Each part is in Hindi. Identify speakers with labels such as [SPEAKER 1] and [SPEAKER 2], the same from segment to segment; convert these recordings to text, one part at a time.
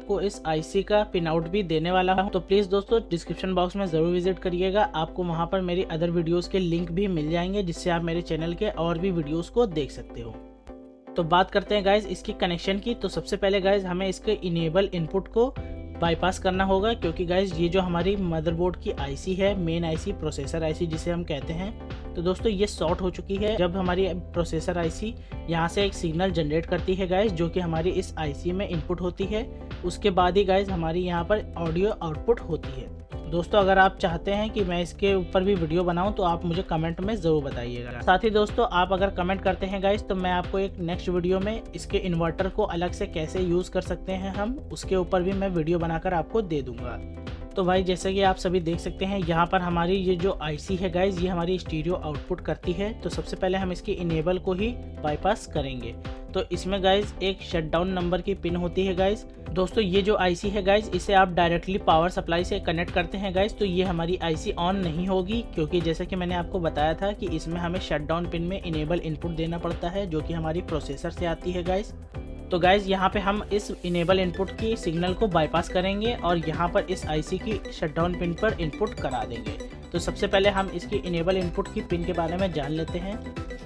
[SPEAKER 1] आपको इस आईसी का पिन आउट भी देने वाला हूँ। तो प्लीज दोस्तों डिस्क्रिप्शन बॉक्स में जरूर विजिट करिएगा, आपको वहाँ पर मेरी अदर वीडियोस के लिंक भी मिल जाएंगे, जिससे आप मेरे चैनल के और भी वीडियोस को देख सकते हो। तो बात करते हैं गाइज इसकी कनेक्शन की। तो सबसे पहले गाइज हमें इसके इनेबल इनपुट को बाईपास करना होगा, क्योंकि गाइज ये जो हमारी मदरबोर्ड की आईसी है, मेन आईसी, प्रोसेसर आईसी जिसे हम कहते हैं, तो दोस्तों ये शॉर्ट हो चुकी है। जब हमारी प्रोसेसर आईसी यहाँ से एक सिग्नल जनरेट करती है गाइज, जो कि हमारी इस आईसी में इनपुट होती है, उसके बाद ही गाइज हमारी यहाँ पर ऑडियो आउटपुट होती है। दोस्तों अगर आप चाहते हैं कि मैं इसके ऊपर भी वीडियो बनाऊं तो आप मुझे कमेंट में ज़रूर बताइएगा। साथ ही दोस्तों आप अगर कमेंट करते हैं गाइस, तो मैं आपको एक नेक्स्ट वीडियो में इसके इन्वर्टर को अलग से कैसे यूज़ कर सकते हैं हम, उसके ऊपर भी मैं वीडियो बनाकर आपको दे दूंगा। तो भाई जैसे कि आप सभी देख सकते हैं यहाँ पर हमारी ये जो आईसी है गाइज, ये हमारी स्टीरियो आउटपुट करती है। तो सबसे पहले हम इसकी इनेबल को ही बाईपास करेंगे। तो इसमें गाइज एक शटडाउन नंबर की पिन होती है गाइज। दोस्तों ये जो आईसी है गाइज, इसे आप डायरेक्टली पावर सप्लाई से कनेक्ट करते हैं गाइज, तो ये हमारी आईसी ऑन नहीं होगी, क्योंकि जैसे कि मैंने आपको बताया था कि इसमें हमें शटडाउन पिन में इनेबल इनपुट देना पड़ता है, जो कि हमारी प्रोसेसर से आती है गाइज। तो गाइज यहाँ पे हम इस इनेबल इनपुट की सिग्नल को बाईपास करेंगे और यहाँ पर इस आईसी की शटडाउन पिन पर इनपुट करा देंगे। तो सबसे पहले हम इसकी इनेबल इनपुट की पिन के बारे में जान लेते हैं।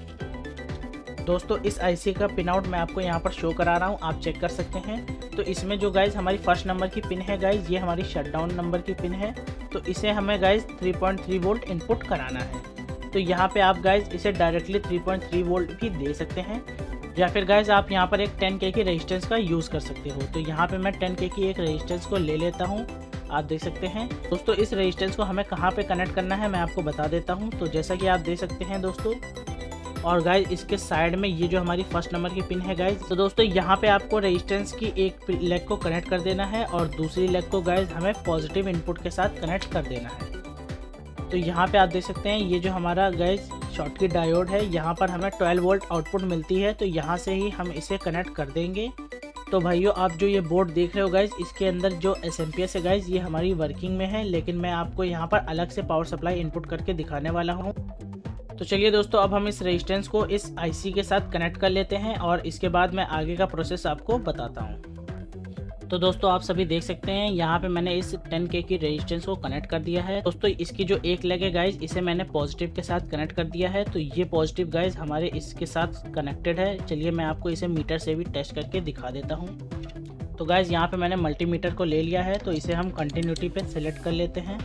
[SPEAKER 1] दोस्तों इस आईसी का पिन आउट मैं आपको यहाँ पर शो करा रहा हूँ, आप चेक कर सकते हैं। तो इसमें जो गाइज हमारी फर्स्ट नंबर की पिन है गाइज, ये हमारी शटडाउन नंबर की पिन है। तो इसे हमें गाइज 3.3 वोल्ट इनपुट कराना है। तो यहाँ पे आप गाइज इसे डायरेक्टली 3.3 वोल्ट भी दे सकते हैं, या फिर गाइज आप यहाँ पर एक 10K की रेजिस्टेंस का यूज़ कर सकते हो। तो यहाँ पे मैं 10K की एक रेजिस्टेंस को ले लेता हूँ, आप देख सकते हैं। दोस्तों इस रेजिस्टेंस को हमें कहाँ पे कनेक्ट करना है मैं आपको बता देता हूँ। तो जैसा कि आप देख सकते हैं दोस्तों, और गाइज इसके साइड में ये जो हमारी फर्स्ट नंबर की पिन है गाइज, तो दोस्तों यहाँ पे आपको रेजिस्टेंस की एक लेग को कनेक्ट कर देना है और दूसरी लेग को गाइज हमें पॉजिटिव इनपुट के साथ कनेक्ट कर देना है। तो यहाँ पे आप देख सकते हैं ये जो हमारा गाइज शॉर्टकी डायोड है, यहाँ पर हमें 12 वोल्ट आउटपुट मिलती है, तो यहाँ से ही हम इसे कनेक्ट कर देंगे। तो भाइयों आप जो ये बोर्ड देख रहे हो गाइज, इसके अंदर जो एसएमपीएस है गाइज, ये हमारी वर्किंग में है, लेकिन मैं आपको यहाँ पर अलग से पावर सप्लाई इनपुट करके दिखाने वाला हूँ। तो चलिए दोस्तों अब हम इस रेजिस्टेंस को इस आईसी के साथ कनेक्ट कर लेते हैं और इसके बाद मैं आगे का प्रोसेस आपको बताता हूँ। तो दोस्तों आप सभी देख सकते हैं यहाँ पे मैंने इस 10K की रेजिस्टेंस को कनेक्ट कर दिया है। दोस्तों इसकी जो एक लेग है गाइज, इसे मैंने पॉजिटिव के साथ कनेक्ट कर दिया है। तो ये पॉजिटिव गाइज हमारे इसके साथ कनेक्टेड है। चलिए मैं आपको इसे मीटर से भी टेस्ट करके दिखा देता हूँ। तो गाइज यहाँ पे मैंने मल्टीमीटर को ले लिया है, तो इसे हम कंटिन्यूटी पे सिलेक्ट कर लेते हैं।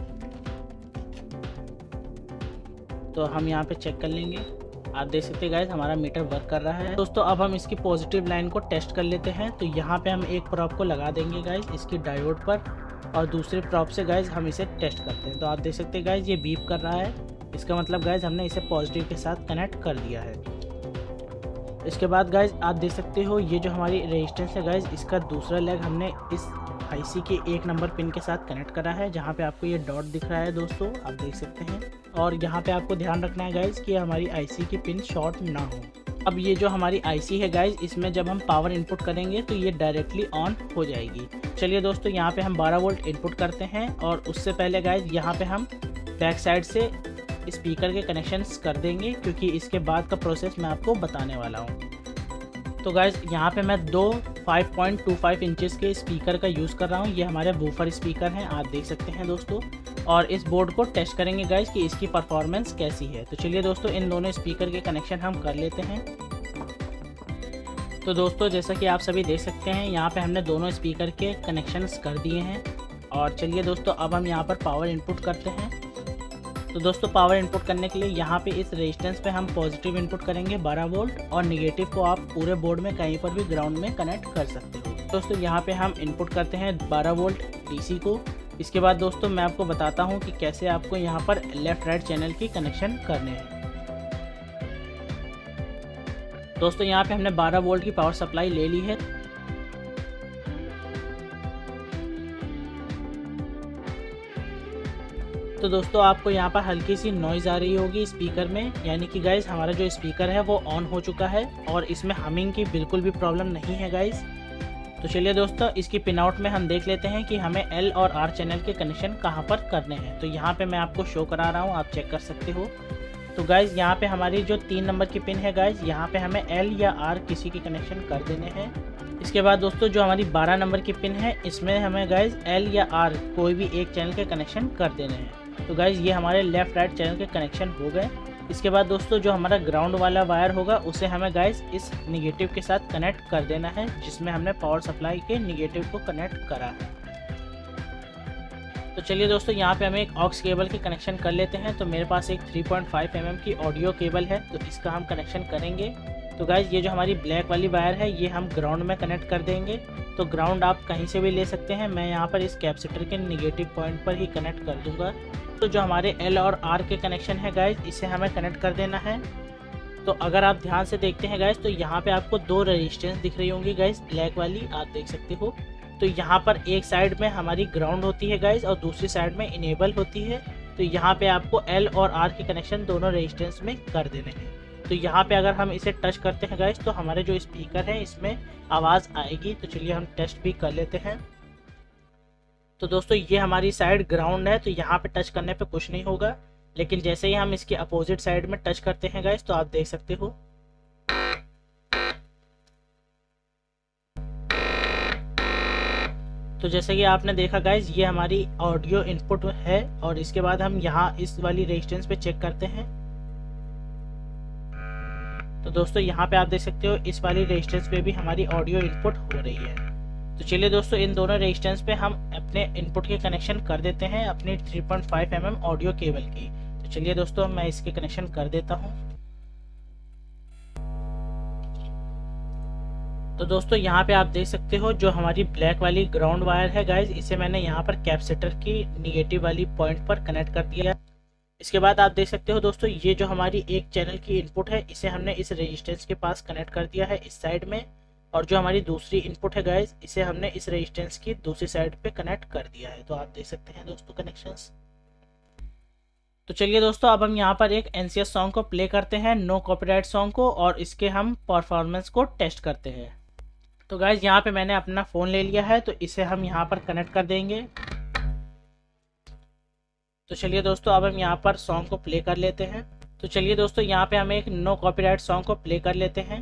[SPEAKER 1] तो हम यहाँ पे चेक कर लेंगे, आप देख सकते हैं गाइज हमारा मीटर वर्क कर रहा है। दोस्तों अब हम इसकी पॉजिटिव लाइन को टेस्ट कर लेते हैं। तो यहाँ पे हम एक प्रॉप को लगा देंगे गाइज इसकी डायोड पर, और दूसरे प्रॉप से गाइज हम इसे टेस्ट करते हैं। तो आप देख सकते हैं गाइज ये बीप कर रहा है, इसका मतलब गाइज हमने इसे पॉजिटिव के साथ कनेक्ट कर दिया है। इसके बाद गाइज आप देख सकते हो ये जो हमारी रेजिस्टेंस है गाइज, इसका दूसरा लेग हमने इस आईसी के 1 नंबर पिन के साथ कनेक्ट करा है, जहाँ पे आपको ये डॉट दिख रहा है दोस्तों, आप देख सकते हैं। और यहाँ पे आपको ध्यान रखना है गाइज कि हमारी आईसी की पिन शॉर्ट ना हो। अब ये जो हमारी आईसी है गाइज, इसमें जब हम पावर इनपुट करेंगे तो ये डायरेक्टली ऑन हो जाएगी। चलिए दोस्तों यहाँ पे हम 12 वोल्ट इनपुट करते हैं, और उससे पहले गाइज यहाँ पे हम बैक साइड से स्पीकर के कनेक्शंस कर देंगे, क्योंकि इसके बाद का प्रोसेस मैं आपको बताने वाला हूँ। तो गाइज यहाँ पे मैं दो 5.25 इंचेस के स्पीकर का यूज़ कर रहा हूँ। ये हमारे बूफर स्पीकर हैं, आप देख सकते हैं दोस्तों। और इस बोर्ड को टेस्ट करेंगे गाइज कि इसकी परफॉर्मेंस कैसी है। तो चलिए दोस्तों इन दोनों स्पीकर के कनेक्शन हम कर लेते हैं। तो दोस्तों जैसा कि आप सभी देख सकते हैं यहाँ पे हमने दोनों स्पीकर के कनेक्शंस कर दिए हैं। और चलिए दोस्तों अब हम यहाँ पर पावर इनपुट करते हैं। तो दोस्तों पावर इनपुट करने के लिए यहाँ पे इस रेजिस्टेंस पे हम पॉजिटिव इनपुट करेंगे 12 वोल्ट, और नेगेटिव को आप पूरे बोर्ड में कहीं पर भी ग्राउंड में कनेक्ट कर सकते हो। दोस्तों यहाँ पे हम इनपुट करते हैं 12 वोल्ट डीसी को। इसके बाद दोस्तों मैं आपको बताता हूँ कि कैसे आपको यहाँ पर लेफ्ट राइट चैनल की कनेक्शन करने हैं। दोस्तों यहाँ पे हमने 12 वोल्ट की पावर सप्लाई ले ली है। तो दोस्तों आपको यहाँ पर हल्की सी नॉइज़ आ रही होगी स्पीकर में, यानी कि गाइज हमारा जो स्पीकर है वो ऑन हो चुका है और इसमें हमिंग की बिल्कुल भी प्रॉब्लम नहीं है गाइज। तो चलिए दोस्तों इसकी पिन आउट में हम देख लेते हैं कि हमें एल और आर चैनल के कनेक्शन कहाँ पर करने हैं। तो यहाँ पे मैं आपको शो करा रहा हूँ, आप चेक कर सकते हो। तो गाइज यहाँ पे हमारी जो 3 नंबर की पिन है गाइज, यहाँ पे हमें एल या आर किसी की कनेक्शन कर देने हैं। इसके बाद दोस्तों जो हमारी 12 नंबर की पिन है, इसमें हमें गाइज L या R कोई भी एक चैनल के कनेक्शन कर देने हैं। तो गाइज ये हमारे लेफ़्ट राइट चैनल के कनेक्शन हो गए। इसके बाद दोस्तों जो हमारा ग्राउंड वाला वायर होगा उसे हमें गाइज इस निगेटिव के साथ कनेक्ट कर देना है, जिसमें हमने पावर सप्लाई के निगेटिव को कनेक्ट करा है। तो चलिए दोस्तों यहाँ पे हमें एक ऑक्स केबल के कनेक्शन कर लेते हैं। तो मेरे पास एक 3.5 mm की ऑडियो केबल है, तो इसका हम कनेक्शन करेंगे। तो गाइज ये जो हमारी ब्लैक वाली वायर है ये हम ग्राउंड में कनेक्ट कर देंगे। तो ग्राउंड आप कहीं से भी ले सकते हैं, मैं यहाँ पर इस कैपेसिटर के निगेटिव पॉइंट पर ही कनेक्ट कर दूंगा। तो जो हमारे L और R के कनेक्शन है गाइज, इसे हमें कनेक्ट कर देना है। तो अगर आप ध्यान से देखते हैं गाइज, तो यहाँ पे आपको 2 रेजिस्टेंस दिख रही होंगी गाइज, ब्लैक वाली आप देख सकते हो। तो यहाँ पर एक साइड में हमारी ग्राउंड होती है गाइज और दूसरी साइड में इनेबल होती है। तो यहाँ पे आपको L और R के कनेक्शन दोनों रेजिस्टेंस में कर देने हैं। तो यहाँ पे अगर हम इसे टच करते हैं गाइज, तो हमारे जो स्पीकर है इसमें आवाज़ आएगी। तो चलिए हम टेस्ट भी कर लेते हैं। तो दोस्तों ये हमारी साइड ग्राउंड है, तो यहाँ पे टच करने पे कुछ नहीं होगा, लेकिन जैसे ही हम इसके अपोजिट साइड में टच करते हैं गाइज, तो आप देख सकते हो तो जैसे कि आपने देखा गाइज ये हमारी ऑडियो इनपुट है। और इसके बाद हम यहाँ इस वाली रेजिस्टेंस पे चेक करते हैं। तो दोस्तों यहाँ पे आप देख सकते हो इस वाली रेजिस्टेंस पे भी हमारी ऑडियो इनपुट हो रही है। तो चलिए दोस्तों इन दोनों रेजिस्टेंस पे हम अपने इनपुट के कनेक्शन कर देते हैं अपनी 3.5 mm ऑडियो केबल की। तो चलिए दोस्तों मैं इसके कनेक्शन कर देता हूँ। तो दोस्तों यहाँ पे आप देख सकते हो जो हमारी ब्लैक वाली ग्राउंड वायर है गाइज, इसे मैंने यहाँ पर कैपेसिटर की निगेटिव वाली पॉइंट पर कनेक्ट कर दिया। इसके बाद आप देख सकते हो दोस्तों ये जो हमारी एक चैनल की इनपुट है इसे हमने इस रेजिस्टेंस के पास कनेक्ट कर दिया है इस साइड में। और जो हमारी दूसरी इनपुट है गाइज, इसे हमने इस रेजिस्टेंस की दूसरी साइड पे कनेक्ट कर दिया है। तो आप देख सकते हैं दोस्तों कनेक्शंस। तो चलिए दोस्तों अब हम यहाँ पर एक NCS सॉन्ग को प्ले करते हैं, नो कॉपीराइट सॉन्ग को, और इसके हम परफॉर्मेंस को टेस्ट करते हैं। तो गाइज यहाँ पे मैंने अपना फ़ोन ले लिया है, तो इसे हम यहाँ पर कनेक्ट कर देंगे। तो चलिए दोस्तों अब हम यहाँ पर सॉन्ग को प्ले कर लेते हैं। तो चलिए दोस्तों यहाँ पे हम एक नो कॉपीराइट सॉन्ग को प्ले कर लेते हैं।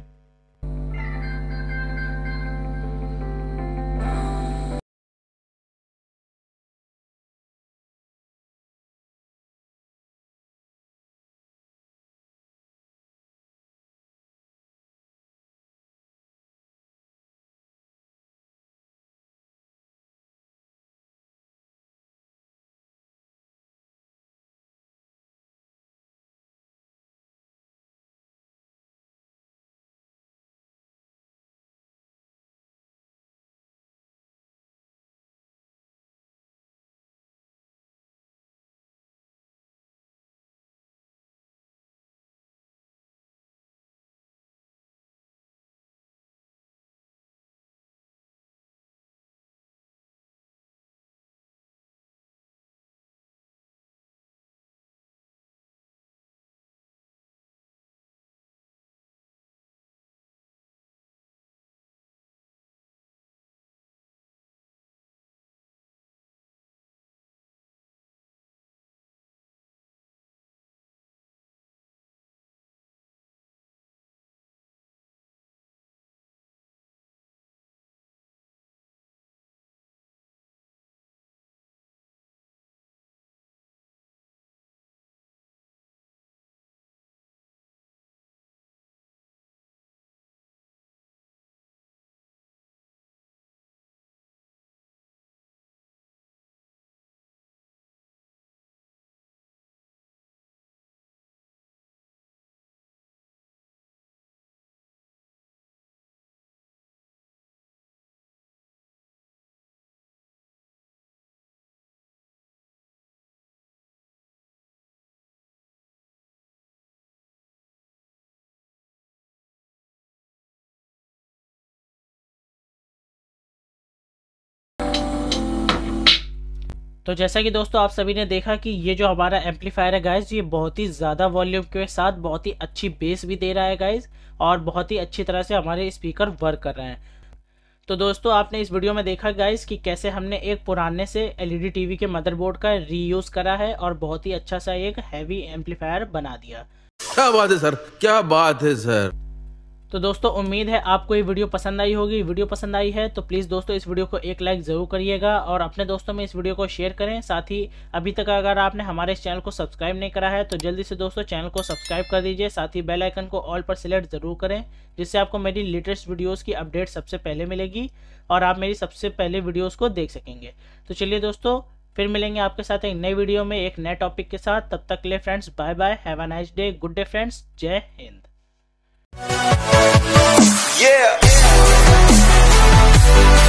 [SPEAKER 1] तो जैसा कि दोस्तों आप सभी ने देखा कि ये जो हमारा एम्पलीफायर है गाइज, ये बहुत ही ज़्यादा वॉल्यूम के साथ बहुत ही अच्छी बेस भी दे रहा है गाइज, और बहुत ही अच्छी तरह से हमारे स्पीकर वर्क कर रहे हैं। तो दोस्तों आपने इस वीडियो में देखा गाइज कि कैसे हमने एक पुराने से एलईडी टीवी के मदरबोर्ड का रीयूज़ करा है और बहुत ही अच्छा सा एक हैवी एम्पलीफायर बना दिया।
[SPEAKER 2] क्या बात है सर, क्या बात है सर।
[SPEAKER 1] तो दोस्तों उम्मीद है आपको ये वीडियो पसंद आई होगी। वीडियो पसंद आई है तो प्लीज़ दोस्तों इस वीडियो को एक लाइक ज़रूर करिएगा और अपने दोस्तों में इस वीडियो को शेयर करें। साथ ही अभी तक अगर आपने हमारे इस चैनल को सब्सक्राइब नहीं करा है तो जल्दी से दोस्तों चैनल को सब्सक्राइब कर दीजिए। साथ ही बेल आइकन को ऑल पर सिलेक्ट ज़रूर करें, जिससे आपको मेरी लेटेस्ट वीडियोज़ की अपडेट सबसे पहले मिलेगी और आप मेरी सबसे पहले वीडियोज़ को देख सकेंगे। तो चलिए दोस्तों फिर मिलेंगे आपके साथ एक नई वीडियो में एक नए टॉपिक के साथ। तब तक के लिए friends bye bye, have a nice day, good day friends, जय हिंद। Yeah.